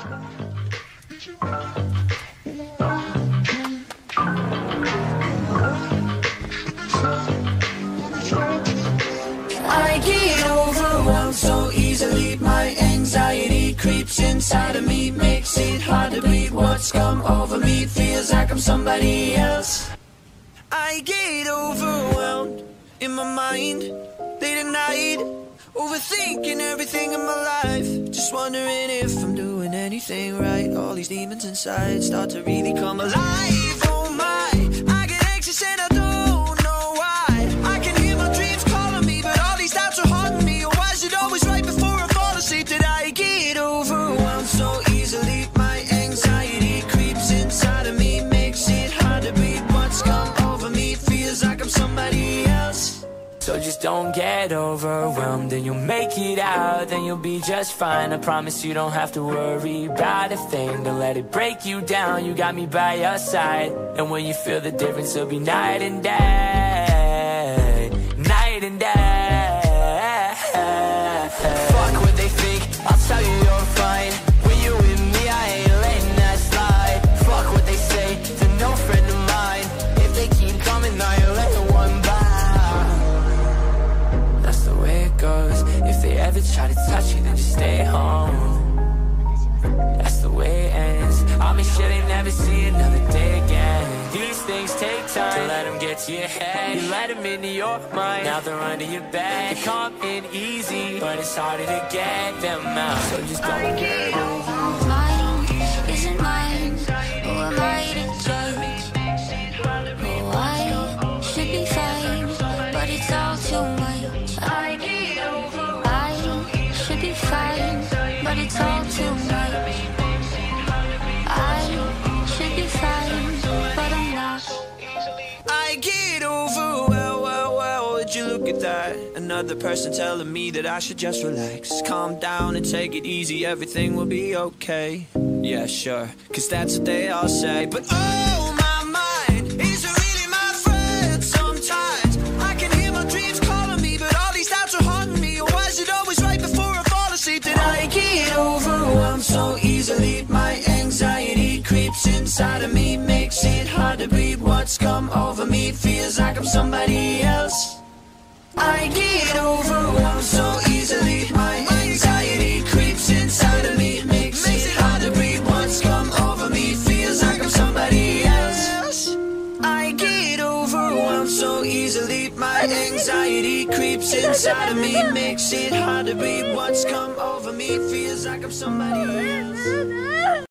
I get overwhelmed so easily. My anxiety creeps inside of me, makes it hard to breathe. What's come over me feels like I'm somebody else. I get overwhelmed in my mind late at night, overthinking everything in my life, just wondering if I'm doing anything right. All these demons inside start to really come alive. Oh my, I get anxious and I don't know why. I can hear my dreams calling me, but all these doubts are haunting me. Oh, why is it always right before I fall asleep that I get overwhelmed so easily? My anxiety creeps inside of me, makes it hard to breathe. What's come over me feels like I'm somebody else. So just don't get overwhelmed and you'll make it out, then you'll be just fine. I promise you don't have to worry about a thing. Don't let it break you down, you got me by your side. And when you feel the difference, it'll be night and day, night and day. Fuck what they think, I'll tell you you're fine. When you're with me, I ain't letting that slide. Fuck what they say, they're no friend of mine. If they keep coming, I ain't letting one by. That's the way it goes. If they ever try to touch you, then just stay home. That's the way it ends. I'll make sure they never see another day again. These things take time to let them get to your head. You let them into your mind, now they're under your bed. They come in easy, but it's harder to get them out. So just don't get over. Mine isn't mine. Who am I to judge? Oh, I should be fine, but it's all too much. I should be fine, but it's all too much. I should be fine, but I'm not. I get over, well, would you look at that? Another person telling me that I should just relax, calm down and take it easy, everything will be okay. Yeah, sure, cause that's what they all say. But oh, my mind isn't really my friend sometimes. I can hear my dreams calling me, but all these doubts are haunting me. Why is it always right before I fall asleep that I get overwhelmed so easily? My anxiety creeps inside of me, makes it hard to breathe. What's come over me feels like I'm somebody else. I get overwhelmed so easily. My anxiety creeps inside of me, makes it hard to breathe. What's come over me feels like I'm somebody else. I get overwhelmed so easily. My anxiety creeps inside of me, makes it hard to breathe. What's come over me feels like I'm somebody else.